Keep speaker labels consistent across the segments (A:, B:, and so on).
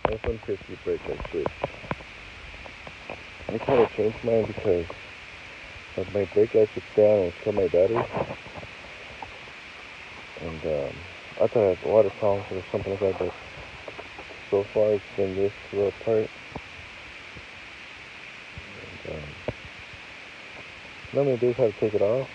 A: F-150 brake light switch. I kind of changed mine because my brake lights was down and it killed my battery. And I thought I had water problems or something like that, but so far it's been this little part. And normally I do have to take it off.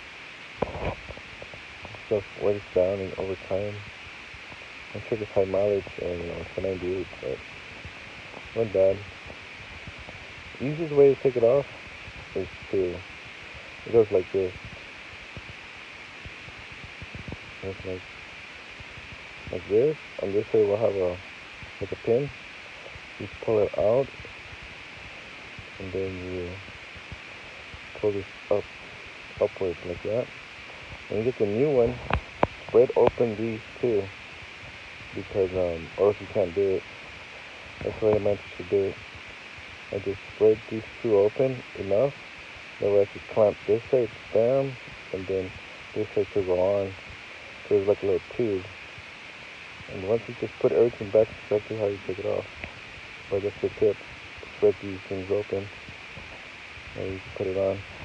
A: Stuff wears down and over time. I'm sure it's high mileage and it's a 98, but not bad. The easiest way to take it off is it goes like this. It's like this. On this side we'll have like a pin. You pull it out and then you pull this upwards like that. When you get the new one, spread open these two because or else you can't do it. That's why I meant you should do it. I just spread these two open enough that way I can clamp this side down and then this side to go on. So it's like a little tube. And once you just put everything back exactly how you take it off. But that's the tip. Spread these things open and you can put it on.